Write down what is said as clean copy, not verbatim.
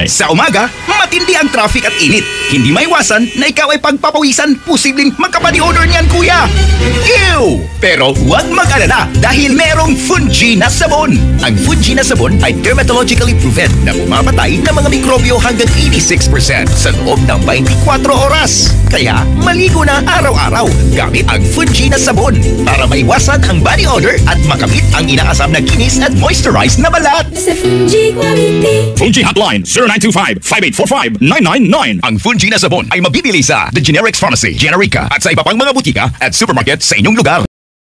Sa umaga, matindi ang traffic at init. Hindi maiwasan na ikaw ay pagpapawisan, posibleng magka-body odor niyan, kuya. Ew! Pero huwag mag-alala dahil merong Fungina sabon. Ang Fungina sabon ay dermatologically proven na pumapatay ng mga mikrobyo hanggang 86% sa loob ng 24 oras. Kaya maligo na araw-araw gamit ang Fungina sabon para maiwasan ang body odor at makamit ang inaasam na kinis at moisturized na balat. Sa Fungi Quality. Fungi Hotline 0925-5845-999. Ang Fungina sabon ay mabibili sa The Generics Pharmacy, Generica at sa iba pang mga butika at supermarket sa inyong lugar.